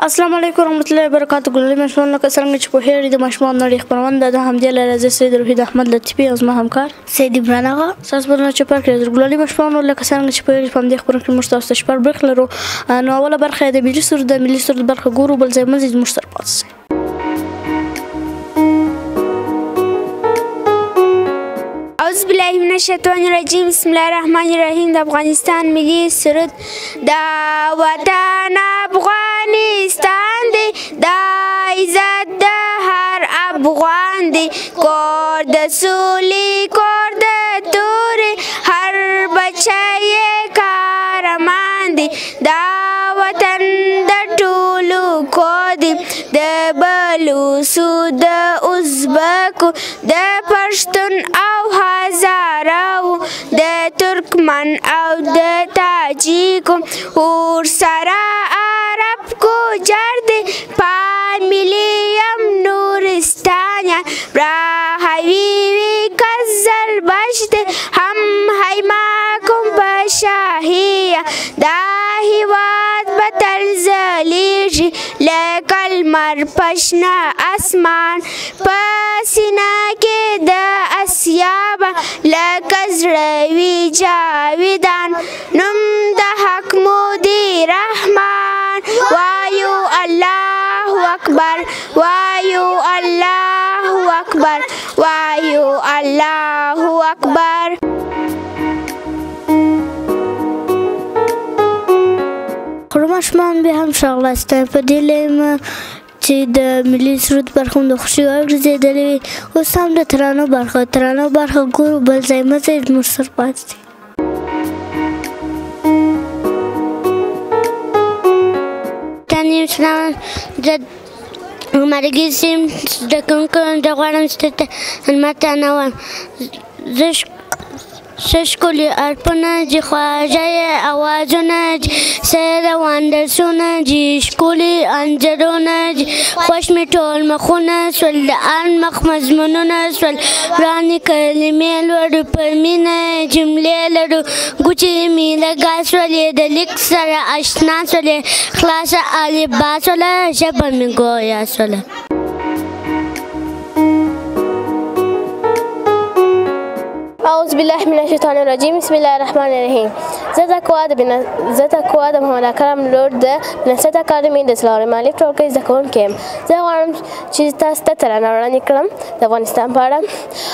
السلام علیکم ورحمۃ اللہ وبرکاتہ. ګلالي ماشومان لکه څرنګه چې پوهېږئ د ماشومانو نړۍ خپرونه د همدې له لحاظه سید روحید احمد لطیفي او زما همکار سید عمران آغا ستاسو په چوپړ کې ګلالي ماشومانو لکه څرنګه چې پوهېږئ په همدې خپرونه کې موږ تاسو ته شپږ برخې لرو. نو اوله برخه یې د ملي سرود برخه ګورو، بل ځای مزید موږ سره پاتې شئ. اعوذ بالله من الشیطان الرجیم. بسم الله الرحمن الرحیم. د افغانستان ملي سرود. دا وطن افغانستان دی، دا عزت د هر افغان دی، کور د سولې کور د تورې هر بچی کارمان دی، دا وطن د ټولو کور دی، د بلوڅو د ازبکو د پښتون او هزارو د ترکمن او د تاجیکو ورسره عرب کو جر دی، پاملیم نورستانیا براهوی کزل بشت هم حیماکم بشاهیه، دا هیواد بتل زلیږي لکه لمر پشنه اسمان، په سینه کې د اسیابه لکه زړه وي جاویدان، نوم د حق مودي رحمان، وایو الله اکبر، وایو الله اکبر، وایو الله اکبر. خو ماشومان بیا هم ښاغلاست په دې لیمه چې د ملي سرود برخه د خوښۍ وګرځېدلې وي. اوس هم د ترانو برخه ګورو، بل ځای مزید موږ سره پاتې دي. مرګي سیم د کوونکو د غواړم چې ته الماته نه وم زه ښکلي اړپونه دي، خواږه اوازونه دي، سره واندرسونه دي، ښکلي انځورونه دي، خوښ مې ټول مخونه سول، د ان مخ مضمونونه سول، ورانې کلمې لرو پر مینه جملې لرو، ګوتې مې لږه سولې د لیک سره اشنا سولې، خلاصه الفبا سوله ژبه مې ګویا سوله. اعوذ بالله من الشیطان الرجیم. بسم الله الرحمن الرحیم. زه تقوا د محمد اکرم لور د نصرت اکاډمي د اصلاح مالک ټولګي زده کوونکی یم. زه غواړم چې تاسو ته ترانه وړاندې کړم د افغانستان په اړه.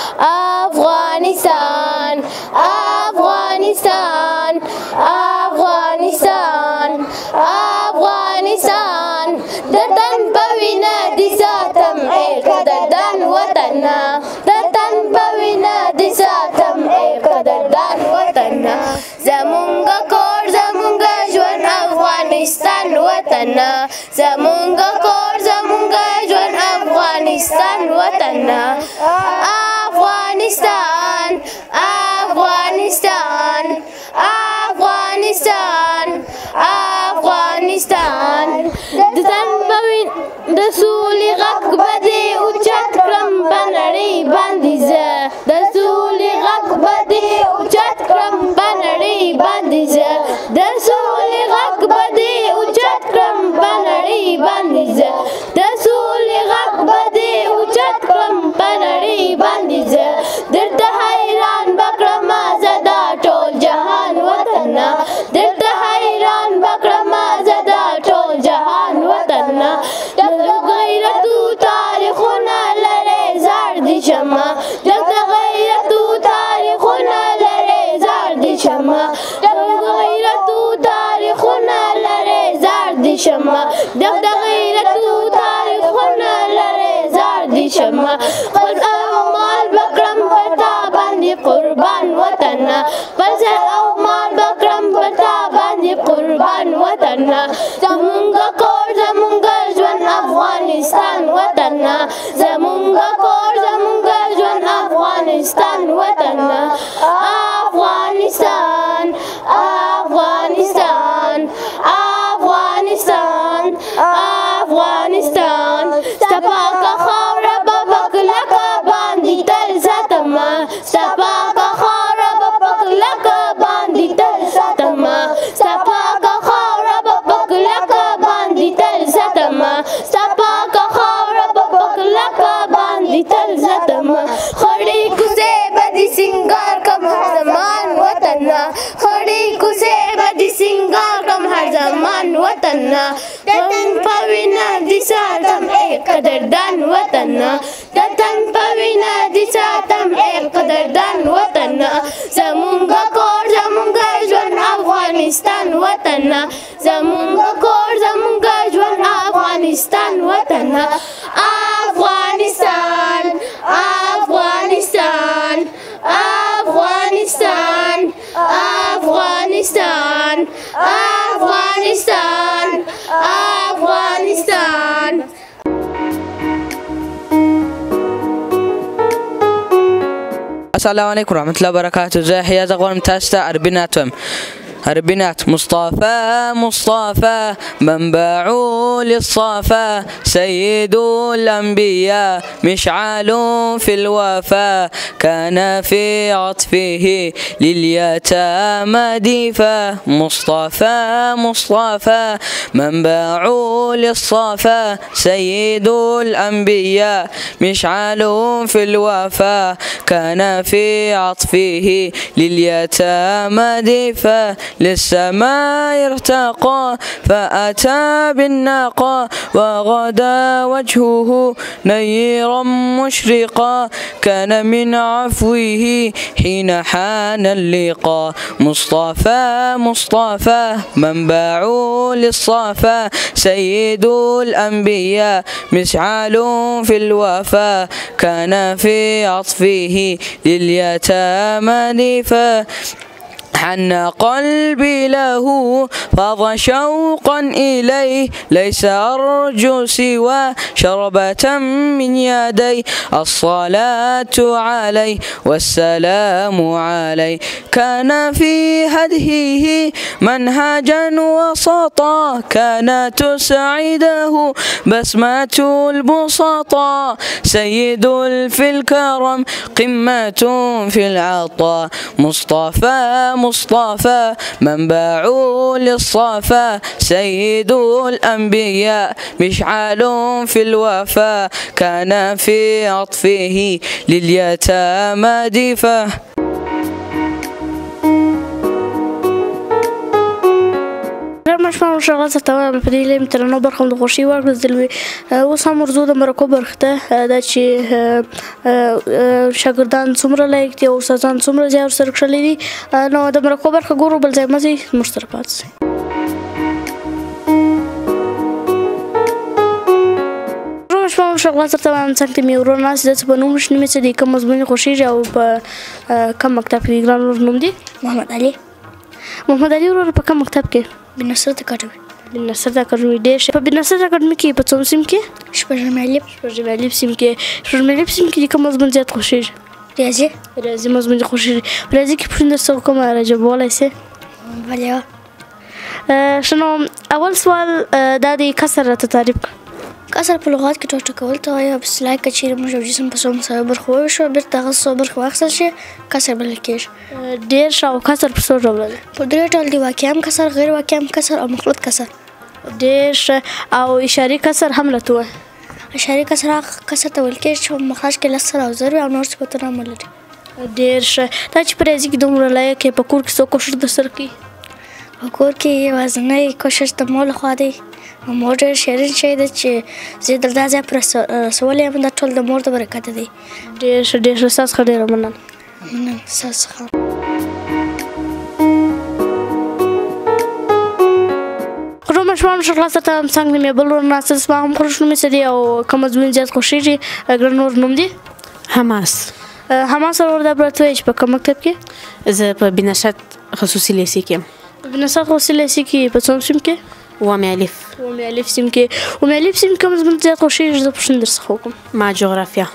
افغانستان افغانستان افغانستان افغانستان د تن په وینه دې ساتم ای قدردان وطنه، د تن په وینه دې ساتم ای قدردان وطنه، زمونږ کور زمونږ ژوند افغانستان وطنه، زمونږ کور زمونږ ژوند افغانستان وطنه. افغانستان افغانستان افغانستان افغانستان د تن په وینه د سولې غږ به دې اوچت کړم په نړۍ باندې، زه د سولې غږ به دې اوچت کړم په نړۍ باندې، زه د سولې غږ به دې اوچت کړم په نړۍ باندې، زه د سولې غږ به دې اوچت کړم په نړۍ باندې، زه درته حیران به کړم زه دا ټول جهان وطنه، درته حیران به کړم زه دا ټول جهان وطنه. غیرتو تاریخونه لرې زار دي شمه، د غیرتو تاریخونه لرې زار دي شمه، د غیرتو تاریخونه لرې زار دي شمه، د غیرتو تاریخونه لرې زار دي شمه. خپل او مال بکړم پر تا باندې قربان وطنه، خپل او مال بکړم پر تا باندې قربان وطنه، زمونږ کور زمونږ ژوند افغانستان وطنه، زمونږ کور زمونږ ژوند افغانستان وطنه. افغانستان افغانستان افغانستان افغانستان ستا پاکه خاوره به په کلکه باندې تل ساتمه، ستا پاکه خاوره به په کلکه باندې تل ساتمه، ستا پاکه خاوره به په کلکه قدردان وطن د تن په وینا دي ساتم ای قدردان وطن د تن په وینا دي ساتم ای قدردان وطن زمونږ کور زمونږ ژوند افغانستان وطن زمونږ کور زمونږ ژوند افغانستان وطن افغانستان افغانستان افغانستان افغانستان افغانستان افغانستان السلام عليكم ورحمة الله وبركاته. زي حياة غورم تاستا أربينات مصطفى منبع للصفا سيد الأنبياء مشعل في الوفا كان في عطفه لليتامى ديفا مصطفى منبع للصفا سيد الأنبياء مشعل في الوفا كان في عطفه لليتامى ديفا للسماء ارتقى فأتى بالناقة وغدا وجهه نيرا مشرقا كان من عفوه حين حان اللقاء مصطفى منبع للصفا سيد الأنبياء مشعل في الوفا كان في عطفه لليتامى ديفا حن قلبي له فاض شوقا إليه ليس أرجو سوى شربة من يدي الصلاة عليه والسلام عليه كان في هديه منهجا وسطا كانت تسعده بسمة البسطاء سيد في الكرم قمة في العطاء مصطفى منبع للصفا سيد الأنبياء مشعل في الوفا كان في عطفه لليتامى ديفا مشمع شغال ستوام په دې لیم تر نو برخم د خوشي ورغزل اوس هم ورزو د مرکو برخته دا چې شاګردان څومره لایق دي او استادان څومره ځای ورسره کړلي دي نو د مرکو برخه ګورو بل ځای مزي مشترک پات سي مشمع شغال ستوام څنګه مې ورور ناس د په نوم شنه مې چې د کوم مضمون خوشي او په کوم مکتب کې ګران ور نوم دي محمد علي ورور په کوم مکتب کې بنصرت اکاډمي ډېر په بنصرت اکاډمي کې په څوم سیم کې شپږم الف سیم کې کوم مضمون زیات خوښیږي ریاضي مضمون خوښیږي ریاضي کې پوښتنه درڅخه کومه راجبولی سې بله شنو اول سوال دا د کسر راته تعریف کړه کسر په لغات کې ټوټه کول ته وایي او په اصطلاح کې چیرې موږ یو جسم په څو مساوي برخو وویشو بیرته هغه څو برخې واخیستل شي کسر بلل کېږي ډېر ښه او کسر په څو ډوله دی په درې ډول دي واقع هم کسر غیر واقع هم کسر او مخلوط کسر ډېر ښه او اشاري کسر هم راته ووایه اشاري کسر هغه کسر ته ویل کېږي چې په مخرج کې لس سره او زر وي او نور صفتونه هم ولري ډېر ښه دا چې په ریاضي کې دومره لایق یې په کور کې څو کوښښ درسره کوي په کور کې یوازینی کوښښ د مور لخوا دی مور ډېر شیرین شی دی چې زه در دا ځای په رسولی یم دا ټول د مور د برکته دی ډېر ښه ستا څخه ډېره مننه ستا څخه خو ماشومان خلاصه ته څنګه مې بل ورور ناست زما هم خوښ نوم یې څه دی او کوم مضمون زیات خوښېږي ګران ورور نوم دی حماس ورور دا به راته وایي چې په کوم مکتب کې زه په بنشت خصوصي لیسې کې یم بنشت خصوصي لیسې کې په څوم سیم کې اوومې الف سیم کې کوم مضمون زیات خوښېږي زه پوښتنه درڅخه وکړم ما جغرافیه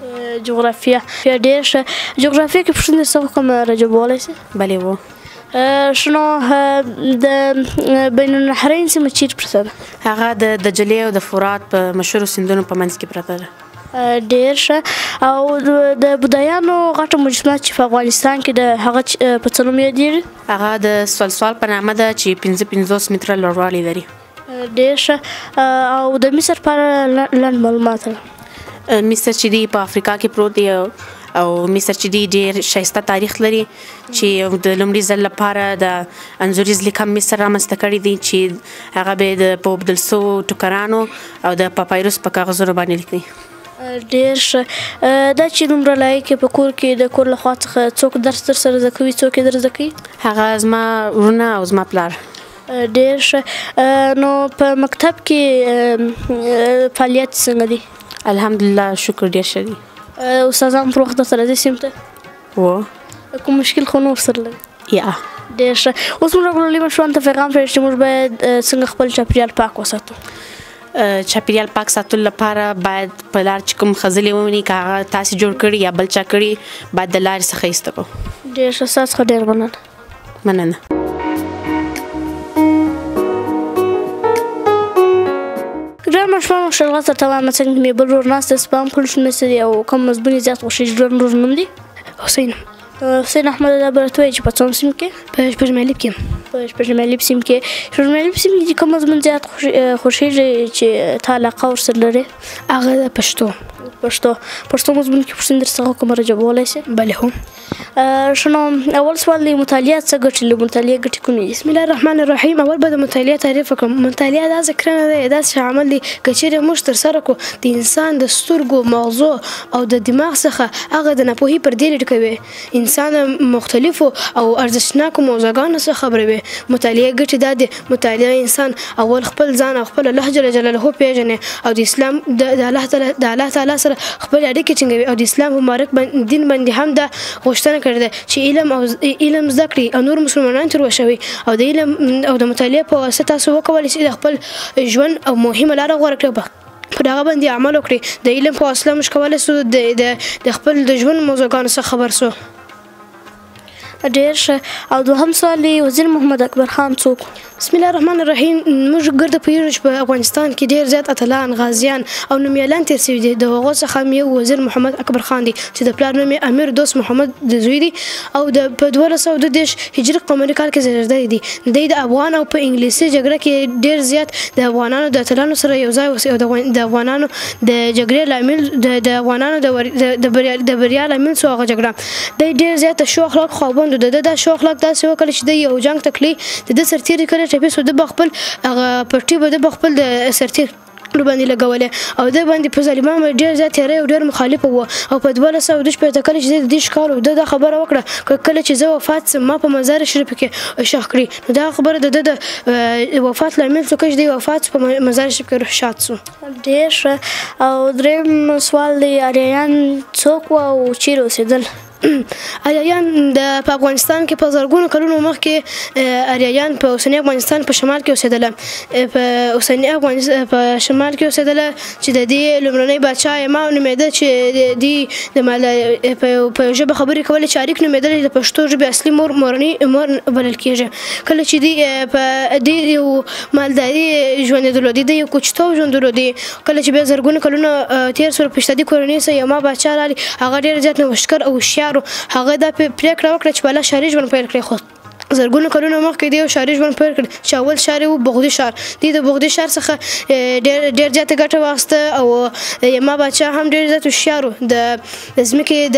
ډېر ښه جغرافیه کې پوښتنه درڅخه وکړم راجبولی سې بلې و شنو د بین النهرین سیمه چیرې پرته ده هغه د دجلې او د فرات په مشهورو سیندونو په منځ کې پرته ده ډېر ښه او د بودایانو غټه مجسمه چې په افغانستان کې د هغه په څه نوم یادېږي هغه د سلسال په نامه ده چې 55 متره لوړوالی لري ډېر ښه او د مصر په اړه لنډ معلومات مصر چې دی په افریقا کې پروت دی او مصر چې دی ډېر ښایسته تاریخ لري چې د لومړي ځل لپاره د انځوریز لیکم مصر رامنځته کړی دی چې هغه به د په اوبدل سوو ټوکرانو او د پاپایروس په کاغذونو باندې لیکي. ډېر ښه. دا چې دومره لایق په کور کې د کور لخوا څخه څوک درس در سره زده کوي، څوک یې در زده کوي؟ هغه زما وروڼه او زما پلار. ډېر ښه. نو په مکتب کې فعالیت څنګه دی؟ الحمدلله شکر ډېر ښه دی. استادان پر وخت درته راځي سیمې ته؟ و کوم مشکل خو نه ورسره لري؟ یا. ډېر ښه. اوس موږ ګلالي مشرانو ته پیغام پرېږدو چې موږ باید څنګه خپل چاپېریال پاک وساتو. چاپېریال پاک ساتلو لپاره باید په لار چې کوم خځلې وویني که هغه تاسې جوړ کړي یا بل چا کړي باید د لارې څخه ایسته کړو. ډېر ښه. ستا څخه ډېر مننه. مننه. ګران ماشومانو، شلغه سره ته وایم څنګه مې بل ورور ناست دی چې په هم کلشون مې څه دي او کوم مضمون یې زیات خوښېږي. ګران ورور نوم دی؟ حسین. حسین احمد دا به راته وایي چې په څوم سیمه کې؟ په شپږمیلیب کې. په شپږمیلیب سیمه کې. شپږمیلیب سیمه کې کوم مضمون زیات خوښېږي چې ته علاقه ورسره لرې؟ هغه د پښتو. پښتو مضمون کې پوښتنې درڅخه کومه راجوابولی شې؟ بله هو. ښه نو اول سوال دی، مطالعه څه ګټې لري؟ مطالعه ګټې کومې دي؟ بسم الله الرحمن الرحیم. اول به د مطالعه تعریف وکړم. مطالعه دا ذکرنه دی، داسې عمل دی که چیرې موږ ترسره کړو د انسان د سترګو، مغزو او د دماغ څخه هغه د ناپوهۍ پردې لرې کوي، انسان مختلفو او ارزښتناکو موضوعګانو څخه خبروي. مطالعه ګټې دا دی، مطالعه انسان اول خپل ځان او خپل الله جل جلاله پیژني او د اسلام د الله تعالی سره خپل اړیکې ټینګوي او د اسلام مبارک دین باندې هم دا غوښتنه کړې ده چې علم زده کړي او نور مسلمانان تر وشوي او د علم او د مطالعې په واسطه تاسو وکولی شئ د خپل ژوند او مهمه لاره غوره کړئ، پر هغه باندې عمل وکړي. د علم په واسطه موږ کولی سو د خپل د ژوند موضوعګانو څخه خبر سو. ډېر ښه. او دوهم سوال دی، وزیر محمد اکبر خان څوک؟ بسم الله الرحمن الرحیم. موږ ګرده پوهېږو چې په افغانستان کې ډېر زیات اتلان، غازیان او نومیالان تېر سوي دي. د هغو څخه یو وزیر محمد اکبر خان دی چې د پلار نوم یې امیر دوست محمد د زوی دی او په 1232 هجري قمري کال کې زېږېدلی دی. دی د افغان او په انګلیسي جګړه کې ډېر زیات د افغانانو د اتلانو سره یو ځای اوسي او د افغانانو د جګړې لامل د افغانانو د بریا لامل سو هغه جګړه. دی ډېر زیات ښو اخلاقو خاوند و. د ده دا ښو اخلاق داسې وکړل چې دی یو جنګ ته تللی، د ده سرتېري کله ټپي سو، ده به خپل هغه پټۍ به ده به خپل د سرتېرو باندې لګولې او ده باندې په ظالمان باندې ډېر زیات تیری او ډېر مخالف و. او په 1222 کال چې د دې ښکار و، ده دا خبره وکړه کله چې زه وفات سم ما په مزار شریف کې ښخ کړي. نو دا خبره د ده د وفات لامل څه چې دی وفات په مزار شریف کې روح شاد سو. ډېر ښه. او درېیم سوال دی، آریایان څوک وو او چیرې اوسېدل؟ آریایان په افغانستان کې په زرګونو کلونو مخکې آریایان په اوسني افغانستان په شمال کې اوسېدله. په اوسني افغانستان په شمال کې اوسېدله چې د دې لومړنی بادشاه یما نومېده چې دوی په یو ژبه خبرې کولې چې اریک نومېدلی، د پښتو ژبې اصلي مورنۍ مور بلل کېږي. کله چې دوی په دې یو مالداري ژوند درلودي، د یو کوچتوب ژوند درلودي. کله چې بیا زرګونه کلونه تېر سول په اشتدي کورنۍ سره یما بادشاه راغلی، هغه ډېر زیات نوښتګر او هوښیار هغه دا پریکړه وکړه چې بالا ښاري ژوند پیل کړي. خو زرګونه کلونه مخکې دی یو ښاري ژوند پیل کړ چې اول ښار یې و بغدي ښار. دوی د بغدي ښار څخه ډېر زیاته ګټه واخیسته او یما باچا هم ډېر زیات هوښیار و. د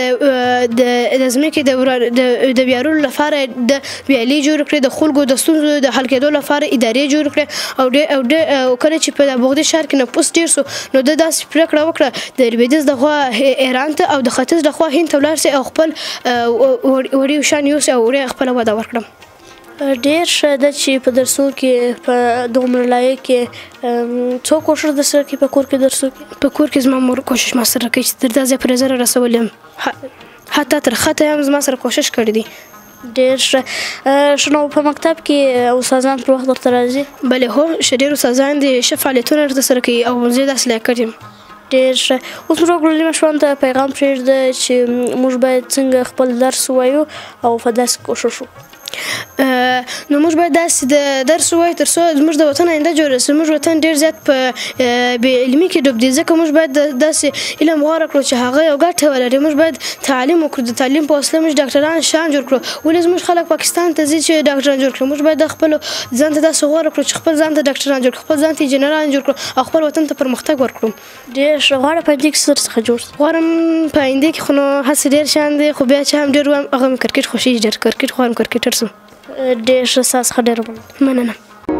ځمکې د ویارولو لپاره د ویالې جوړې کړې، د خلکو د ستونزو د حل کېدو لپاره ادارې جوړې کړې. او کله چې په بغدي ښار کې نفوس ډېر سو، نو ده داسې پرېکړه وکړه د لویدیځ لخوا ایران ته او د ختیځ لخوا هند ته ولاړ سي او خپل وړي شان یوسي او وړي خپله وده ورکړه. ډېر ښه ده چې په درسونو کې په دومره لایق کې څوک کوښښ درسره کوي په کور کې درسونو کې؟ په کور کې زما مور کوښښ ما سره کوي چې تر دا ځای پورې زه رسولی یم، حتی تر خطه هم زما سره کوښښ کړی دی. ډېر ښه. نو په مکتب کې استادان پر وخت ورته راځي؟ بلې هو، ډېر استادان دي ښه فعالیتونه ترسره کوي او زه یې داسې لایق یم. ډېر ښه. اوس موږ ګلالي مشرانو ته پیغام پرېږده چې موږ باید څنګه خپل درس ووایو او په داسې کوښښ وکړو. نو موږ باید داسې د درس ووایو تر څو زموږ د وطن آینده جوړه شي. زموږ وطن ډېر زیات په بې علمي کې ډوب دی، ځکه موږ باید داسې علم غوره کړو چې هغه یو ګټه ولري. موږ باید تعلیم وکړو، د تعلیم په وسیله موږ ډاکټران شان جوړ کړو. ولې زموږ خلک پاکستان ته ځي چې ډاکټران جوړ کړو؟ موږ باید د خپلو ځان ته داسې غوره کړو چې خپل ځان ته ډاکټران جوړ کړو، خپل ځان ته انجینران جوړ کړو او خپل وطن ته پرمختګ ورکړو. ډېر ښه. غواړم په آینده کې څه څخه جوړ شم؟ غواړم په آینده کې خو نو هسې ډېر شیان دی، خو بیا چې هم ډېر وایم هغه مې کرکټ خوښېږي ډېر. کرکټ غواړم کرکټر شم. ډېر ښه. ستا څخه ډېره مننه.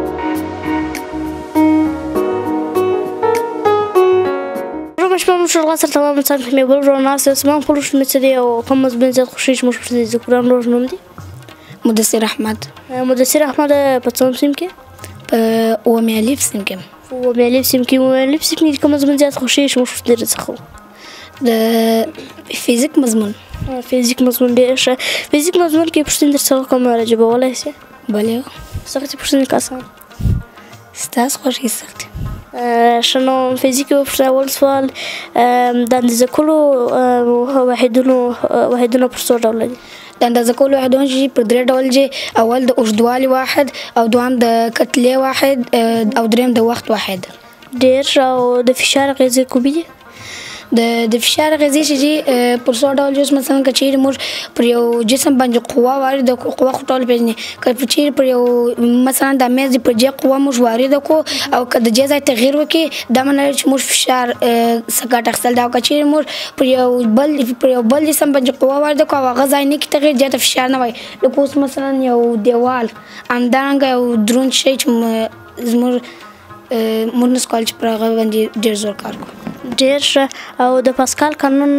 مشمول شغل سره تمام انسان مې بل ورو ناست اوس ما خپل شنو څه دی او کوم مزبن زیات خوشی چې مو په دې ذکران روز نوم دی مدثر احمد. مدثر احمد په څوم سیم کې؟ په اومه الف سیم کې. اومه الف سیم کې کوم مزبن زیات خوشی چې مو په دې څخه؟ د فزیک مضمون. فزیک مضمون ډېر ښه. فزیک مضمون کې پوښتنې درڅخه کوم راجبولای شي؟ بله. سختې پوښتنې که اسان؟ ستاسو خوښې سختې. ښه نو فزیک کې به اول سوال د اندازه کولو واحدونه پر څو ډوله دي؟ د اندازه کولو واحدونه چې پر درې ډول دي. اول د اوږدوالي واحد، او دویم د کتلې واحد، او دریم د وخت واحد. ډېر ښه. او د فشار اغېزې کومې دي؟ د فشار اغېزې چې دي پر څو ډول دي. مثلا که چیرې موږ پر یو جسم باندې قوه وارده کړو، قوه خو ټول پېژني، که چیرې پر یو مثلا د میز پر جې قوه موږ وارده کړو او که د جې ځای تغییر وکړي، دا معنی لري چې موږ فشار څه ګټه اخیستل ده. او که چیرې موږ پر یو بل جسم باندې قوه وارده کړو او هغه ځای نه کړي تغییر، دې ته فشار نه وایي. لکه اوس مثلا یو دیوال همدارنګه یو دروند شی چې موږ نسو کولی چې پر هغه باندې ډېر زور کار کړو. ډېر ښه. او د پاسکال قانون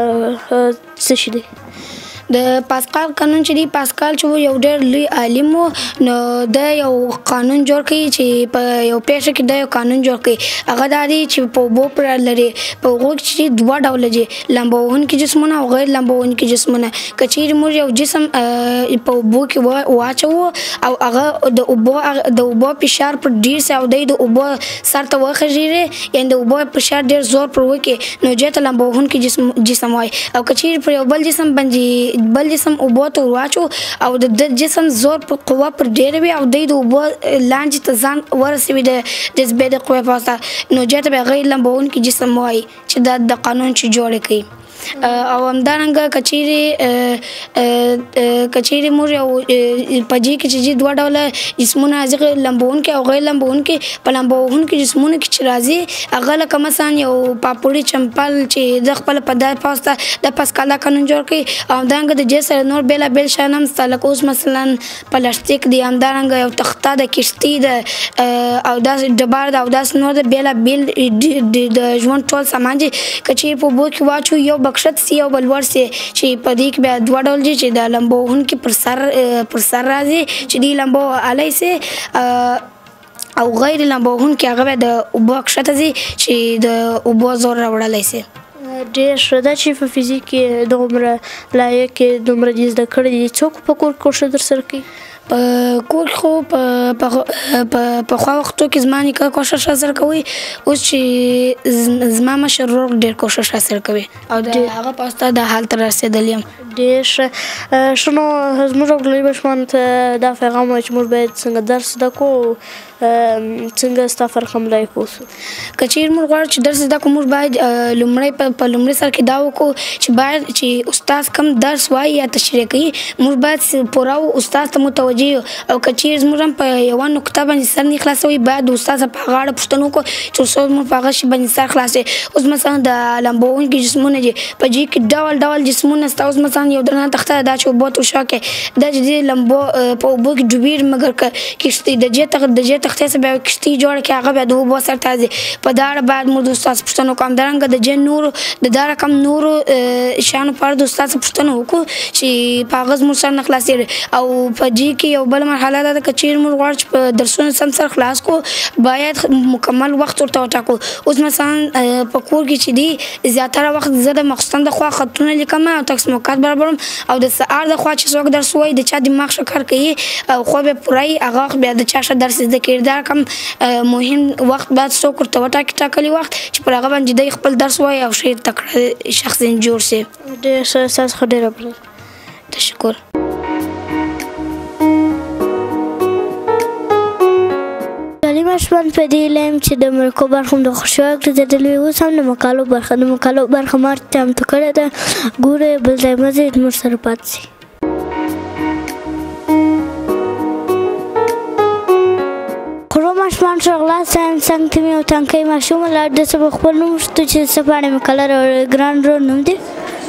څه شی دی؟ د پاسکال قانون چې دی، پاسکال چې یو ډېر لوی عالم و، نو د یو قانون جوړ کړي چې په یو پیښه کې د یو قانون جوړ کړي. هغه دا دی چې په اوبو پر لري، په اوبو کې چې دوه ډوله دي، لامبوونکي جسمونه او غیر لامبوونکي جسمونه. که چیرې موږ یو جسم په اوبو کې واچوو او هغه د اوبو فشار پر ډېر سي او د اوبو سر ته وخېژي، یعنې د اوبو فشار ډېر زور پر وکړي، نو دې ته لامبوونکي جسم وایي. او که چیرې پر یو بل جسم باندې بل جسم اوبو ته واچو او د جسم زور پر قوه پر ډېره وي او د اوبو لاندې ته ځان ورسوي د جاذبې د قوې په واسطه، نو دې ته به غیر لامبوونکي جسم وایي چې دا د قانون چې جوړ کړي. او همدارنګه که چیرې موږ یو په دې کې چې دوه ډوله جسمونه راځي، لامبوونکي او غیر لامبوونکي. په لامبوونکي جسمونو کې چې راځي هغه لکه مثلا یو پاپوړي چمپل چې د خپل په دار پاسته د پاسکال قانون جوړ کړي. او همدارنګه د دې سره نور بېلابېل شیان هم شته، لکه اوس مثلا پلاستیک دی، همدارنګه یو تخته د کشتۍ ده او داسې ډبار ده او داسې نور د بېلابېل د ژوند ټول سامان دي. که چیرې په اوبو کې واچو یو بکشت سي او بل ور سي، چې په دې کې بیا دوه ډول دي چې د لامبوونکي پر سر راځي چې دی لامبو علی سي، او غیر لامبوونکي هغه بیا د اوبو کښته ځي چې د اوبو زور راوړلی سي. ډېر ښه. دا چې په فزیک کې دومره لایق کې دومره دې زده کړي دي، څوک په کور کې کوښښ درسره کوي؟ په کور کې خو پخوا وختو کې زما نیکه کوښښ راسره کوي، اوس چې زما مشر ورور ډېر کوښښ راسره کوي او د هغه په واسطه دا حال ته رسېدلی یم. ډېر ښه. نو زموږ ټولنیزو ماشومانو ته دا پیغام وایي چې موږ باید څنګه درس زده کړو، څنګه ستا فرق هم لای پوه شو؟ که چیرې موږ غواړو چې درس زده کړو، موږ باید لومړی په لومړي سر کې دا وکړو چې باید چې استاد کوم درس وایي یا تشریح کوي، موږ باید پوره استاد ته متوجه یو. او که چیرې زموږ هم په یوه نقطه باندې سر نه خلاصوي، باید د استاد په هغه اړه پوښتنه وکړو چې استاد موږ په هغه شي باندې سر خلاصوي. اوس مثلا د لامبوونکي جسمونه دي، په دې کې ډول ډول جسمونه شته. اوس مثلا یو درنه تخته ده چې اوبو ته وشاکې، دا چې دی لامبو په اوبو کې ډوبېږي، مګر که کښتۍ د دې تختې څخه بیا کښتۍ جوړه کړي، هغه بیا د اوبو سر ته ځي. په دا اړه باید موږ د استاد پوښتنه وکړو. همدارنګه د دې نورو د دا رقم نورو شیانو په اړه د استاد څخه پوښتنه وکړو چې په هغه زموږ سر نه خلاصېږي. او په دې کې یو بله مرحله ده، که چیرې موږ غواړو چې په درسونه سم سر خلاص کړو، باید مکمل وخت ورته وټاکو. اوس مثلا په کور کې چې دی زیاتره وخت زه د ماخوستن د خوا خطونه لیکم او تکس موقعات برابروم، او د سهار د خوا چې څوک درس وایي د چا دماغ ښه کار کوي او خوب یې پوره وي، هغه وخت بیا د چا ښه درس زده کوي. دا کم مهم وخت باید څوک ورته وټاکي، ټاکلي وخت چې پر هغه باندې دی خپل درس وایي او ښه تکړه شخص جوړ شي. ډېر ښه. ستاسو ښه ډېره مننه. تشکر. ماشومان په دې علم چې د مرکو برخه هم د خوښۍ وړ ګرځېدلې وي، اوس هم د مقالو برخه ما چمتو کړې ده. ګورئ بل ځای مه ځئ، زموږ سره پاتې شئ. خورو ماشومان شغله ساینس څنګ ته مې یو تنکی ماشوم ولاړ ده، څه به خپل نوم وشتو چې څه په اړه مې کله راوړی. ګران ورور نوم دی؟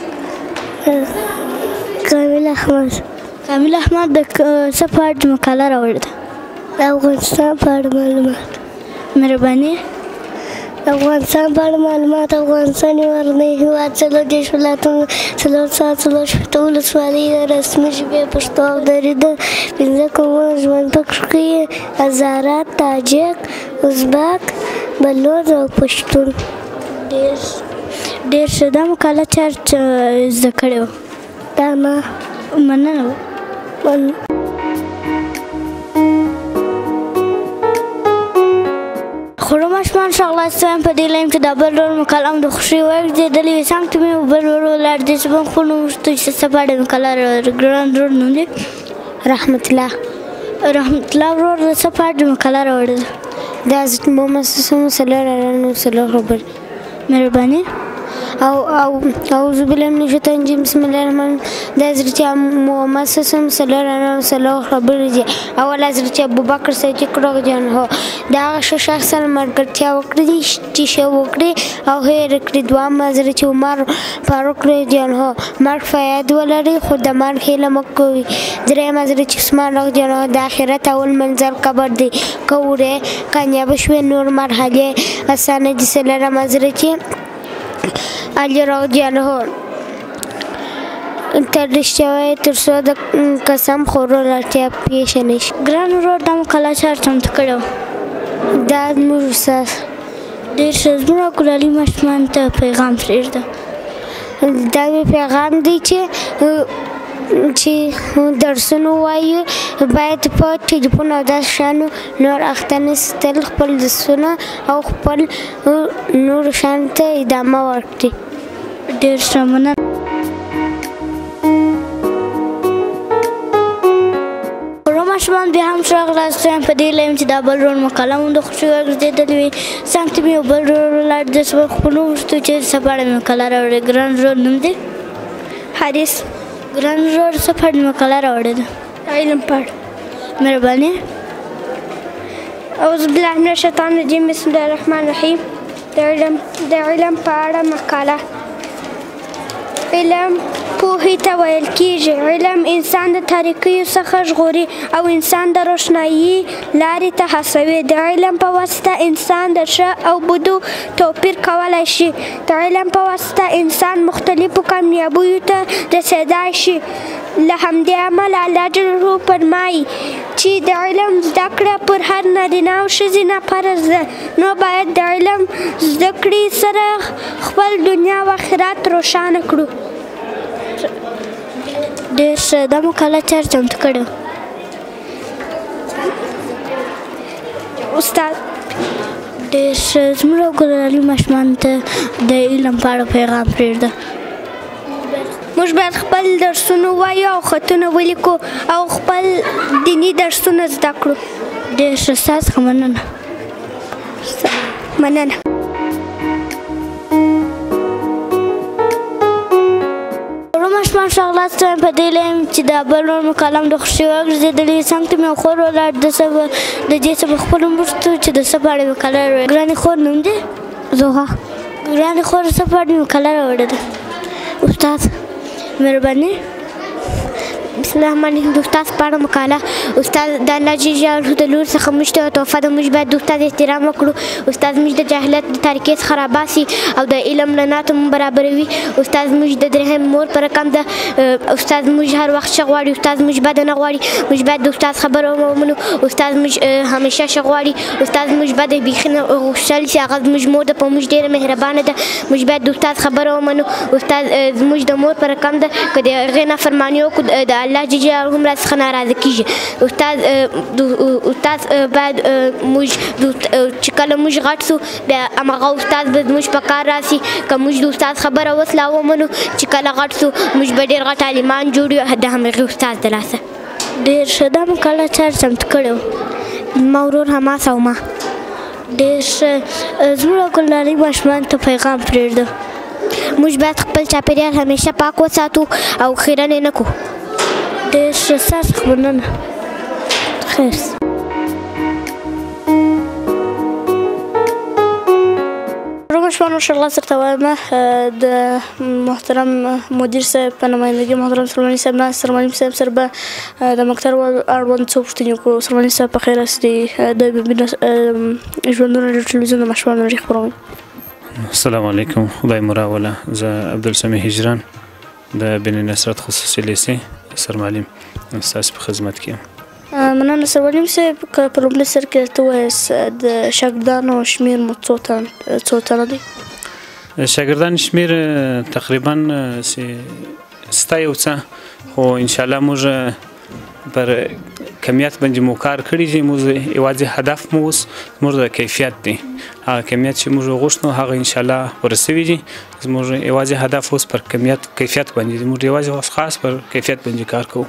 کامل احمد. کامل احمد د څه په اړه مقاله راوړې ده؟ د افغانستان په اړه معلومات. مهرباني. د افغانستان په اړه معلومات. افغانستان یو غرنی هېواد، 34 ولایتونه، 4 سوه 4 ولسوالۍ، رسمي ژبې پښتو او دري ده. 5 قومونه ژوند پکې، هزاره، تاجک، ازبک، بلوچ او پښتون. ډېر ښه. دا مقاله چا زده کړې وه؟ دا ما. مننه. خورو ماشومان ښاغلی ستایم په دې لایم کې دا بل ډول مقاله هم د خوښۍ وړ ګرځېدلې وي. څنګ ته مې بل ورور ولاړ دی چې به خپل نوم وشتو چې څه په اړه مقاله راوړې. ګران ورور نوم دی؟ رحمت الله. رحمت الله ورور د څه په اړه مقاله راوړې ده؟ د حضرت محمد صلی الله علیه وسلم خبر. مهرباني. اعوذ بالله من الشیطان الرجیم، بسم الله الرحمن الرحیم. د حضرت محمد صلی الله علیه وسلم خبر دی. اول حضرت ابوبکر صدیق رضی الله عنه د هغه شخص سره ملګرتیا وکړي چې ښه وکړي او هیر کړي. دویم حضرت عمر فاروق رضی الله عنه مرګ په یاد ولري خو د مرګ هیله مه کوئ. دریم حضرت عثمان رضی الله عنه د آخرت اول منزل قبر دی. که وړې کامیاب شوې نور مرحلې اسانه دي. څلورم حضرت علی رضی الله عنه تر رښتیا وایي تر څو د قسم خورلو اړتیا پېښه نه شي. ګران ورور دا مقاله چا چمتو کړې وه؟ دا زموږ استاد. ډېر ښه. زموږ ګلالي ماشومانو ته پیغام پرېږده. دا مې پیغام دی چې درسونه وایو باید په ټلیفون او داسې شیانو نور اخته نه سي. تل خپل درسونه او خپل نورو شیانو ته ادامه ورکړي. ډېر ښه. مننه. ماشومان بیا هم ښاغلاست یم په دې لایم چې دا بل ډول مقاله هم د خوښۍ وړ ګرځېدلې وي. څنګ ته مې یو بل ورور ولاړ دی چې به خپل نوم وشتو چې څه په اړه مې مقاله راوړې. ګران ورور نوم دی؟ حارث. ګران ورور څه په اړه مقاله راوړې ده؟ علم په اړه. مهرباني. اعوذ بالله من الشیطان الرجیم، بسم الله الرحمن الرحیم. د علم په اړه مقاله. علم پوهې ته ویل کېږي. علم انسان د تاریکیو څخه ژغوري او انسان د روښنایي لارې ته هڅوي. د علم په واسطه انسان د ښه او بدو توپیر کولی شي. د علم په واسطه انسان مختلفو کامیابیو ته رسېدای شي. له همدې امله الله جل جلاله فرمایي چې د علم زده کړه پر هر نارینه او ښځینه فرض ده. نو باید د علم زده کړې سره خپل دنیا او آخرت روښانه کړو. ډېر ښه. دا مقاله چا چمتو کړې وه؟ استاد. ډېر ښه. زموږ ګلالي ماشومانو ته د علم په اړه پیغام پرېږده. موږ باید خپل درسونه ووایو او خطونه ولیکو او خپل دیني درسونه زده کړو. ډېر ښه. ستا څخه مننه. مننه. ماشومان ښاغلاست یم په دې لایم چې دا بل ډول مقاله هم د خوښۍ وړ ګرځېدلې وي. څنګ ته مې یو خور ولاړ د دې څه به خپل نوم وشتو چې د څه په اړه مقاله راوړې. ګرانې خور نوم دی؟ زوغا. ګرانې خور څه په اړه مقاله راوړې ده؟ استاد. مهرباني. بسم الله الرحمن الرحیم. د استاد په اړه مقاله. استاد د الله جل جلاله د لوري څخه موږ ته تحفه ده. موږ باید د استاد احترام وکړو. استاد موږ د جاهلیت د تاریکۍ څخه راباسي او د علم رڼا ته مو برابروي. استاد موږ د درهم مور په رقم ده. استاد موږ هر وخت ښه غواړي. استاد موږ بده نه غواړي. موږ باید د استاد خبره ومنو. استاد موږ همیشه ښه غواړي. استاد موږ باید بیخي نه غوښتل شي. هغه زموږ مور ده، په موږ ډېره مهربانه ده. موږ باید د استاد خبره ومنو. استاد زموږ د مور په رقم ده. که د هغې نافرماني وکړو د الله جل جلاله هم راڅخه ناراضه کېږي. استاد باید موږ چې کله موږ غټ سو بیا هماغه استاد به زموږ په کار راسي. که موږ د استاد خبره وسله ومنو چې کله غټ سو موږ به ډېر غټ عالمان جوړ یو د همغې استاد د لاسه. ډېر ښه. دا مقاله چا چمتو کړې وه؟ زما ورور حماس او ما. ډېر ښه. زموږ ګلدانۍ ماشومانو ته پیغام پرېږده. موږ باید خپل چاپیریال همیشه پاک وساتو او خیرن یې نه کړو. ډېر ښه. ستاسو څخه مننه. خیر. ماشومان ماشاءالله سره ته وایم د محترم مدیر صاحب په نمایندګۍ محترم سرمني صاحب ناست. سرمني صاحب سره به د مکتب اړوند څو پوښتنې وکړو. سرمني صاحب په خیر یاست؟ د ژوندونه د ټلویزیون د ماشومانو لرې خپروئ. السلام علیکم. خدای مو راوله. زه عبدالسمیع هجران د بن نصرت خصوصي لیسې سرمعلم ستاسو په خدمت کې یم. مننه سرمعلم صاحب. که په لومړي سر کې راته ووایاست د شاګردانو شمېر مو څو تنه دی؟ شاګردان شمېر تقریبا سته یو څه، خو انشاءالله موږ پر کمیت باندې مو کار کړی دی. موږ یوازې هدف مو اوس زموږ د کیفیت دی. هغه کمیت چې موږ غوښتنو هغه انشاءالله ورسوي دي. زموږ یوازې هدف اوس پر کیفیت باندې دی. موږ یوازې اوس خاص پر کیفیت باندې کار کوو.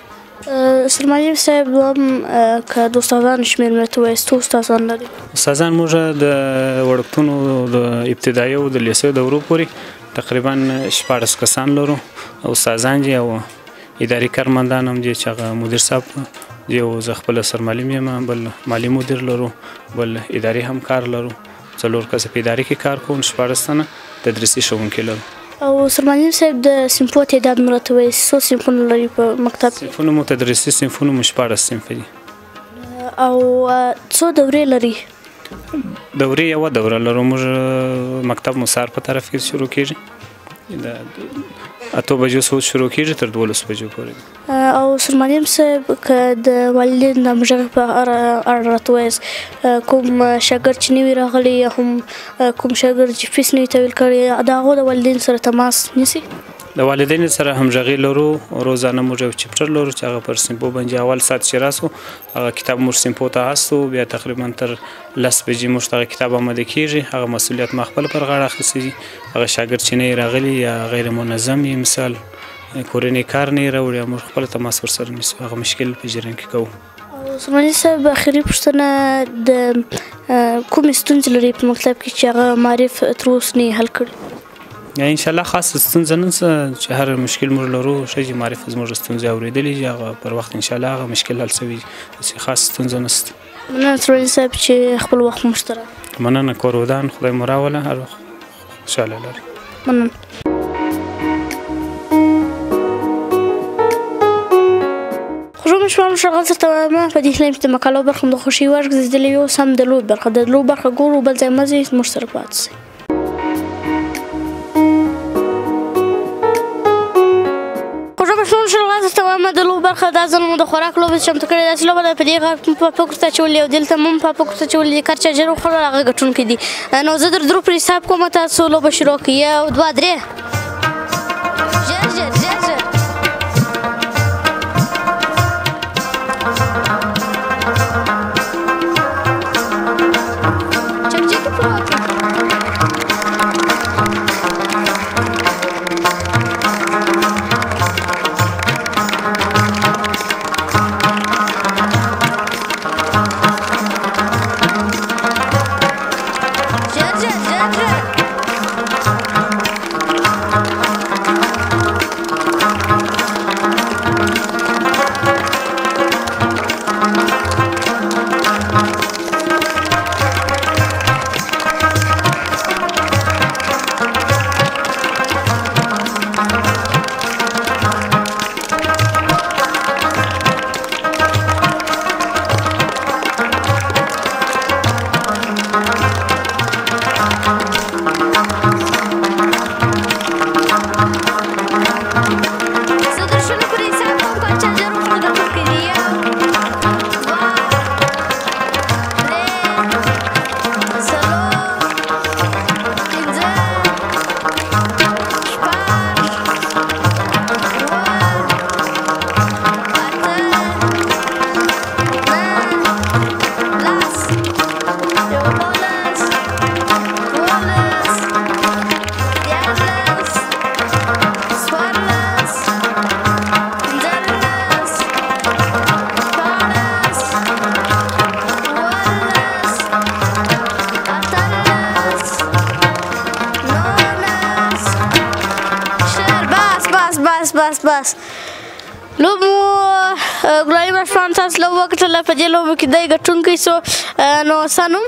سرمعلم صاحب دوهم که د استادانو شمېر مې راته ووایاست څو استادان لري؟ استادان موږ د وړکتونو د ابتدایي او د لیسې دورو پورې تقریبا 14 کسان لرو. استادان دي او اداري کارمندان هم دي چې هغه مدیر صاحب دی او زه خپله سرمعلم یم، بل مالي مدیر لرو، بل اداري همکار لرو، 4 کسه په اداري کې کار کوو، 14 تنه تدریسي ښوونکي لرو. او سرمعلم صاحب د صنفو تعداد مو راته ووایاست څو صنفونه لري په مکتب کې؟ صنفونه مو تدریسي صنفونه مو 14 صنفه دي. او څو دورې لري؟ دورې یوه دوره لرو. موږ مکتب مو سهار په طرف کې شروع کېږي، د 8 بجو څخه شروع کېږي تر 12 بجو پورې. او سرمعلم صاحب که د والدینو د همغږۍ په اړه راته ووایاست کوم شاګرد چې نوي راغلی یا هم کوم شاګرد چې فیس نوي تحویل کړی د هغو د والدینو سره تماس نیسي؟ د والدینو سره همغږي لرو. روزانه موږ یو چپټر لرو چې هغه پر صنفو باندې اول ساعت چې راسو هغه کتاب موږ صنفو ته هستو، بیا تقریبا تر 10 بجې موږ ته کتاب آماده کېږي. هغه مسؤلیت ما خپل پر غاړه اخیستی دي. هغه شاګرد چې نه راغلی یا غیر منظم یې مثال کورنۍ کار نه راوړي موږ خپل تماس ورسره نیسو، هغه مشکل په جریان کې کوو. سرمعلم صاحب اخري پوښتنه د کومې ستونزې لري په مکتب کې چې هغه معرف تر اوسه نه یې حل کړي؟ انشاءالله خاصه ستونزه نه چې هر مشکل موږ لرو. ښه چې معرف زموږ ستونزې اورېدلې دي هغه پر وخت انشاءالله هغه مشکل حل شوي دي. هسې خاص ستونزه نشته. مننه سرمعلم صاحب چې خپل وخت موږ ته راکړ. مننه کور ودان. خدای مو راوله. هر وخت خوشحاله لري. مننه. ماشومان مشغل سره ته وایم په دې کلیم کې د مقالو برخه د خوښۍ وړ ګرځېدلې وي. اوس هم د لوبې برخه د لوبې برخه ګورو. بل ځای مه ځئ، موږ سره پاتې شئ. ماشومان مشغل سره ته وایم د لوبې برخه دا ځل مو د خوراک لوبې چمتو کړې. داسې لوبه ده په دې غږ مو پاپک ورته اچولي او دلته مو پاپک ورته اچولي دي. کار چارجر وخوړل هغه ګټونکی دي. نو زه در درو پورې حساب کوم، تاسو لوبه شروع کړئ. 1 2 3 ژر ژر ژر ژر. بس لوبو ګلالي مشران تاسو لوبه وکړله په دې لوبو کې دی ګټونکی سو نو ستا نوم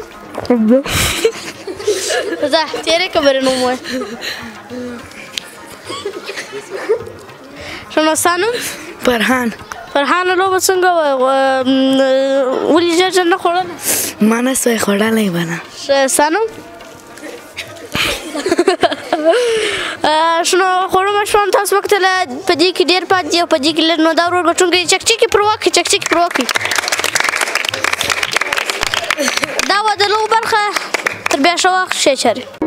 ځه تېرې خبرې نوم ووایه نو ستا نوم فرحان لوبه څنګه ولې ژر نه خوړله ما نه سوی خوړلی بله ستا نوم شنو خوړو مشران تاسو وکتله په دې کې ډېر پاتې دي او په دې کې لږ نو دا ورور ګټونکی چکچکې پر وکړي دا وه د لوبو برخه تر بیا ښه وخت ښې چارې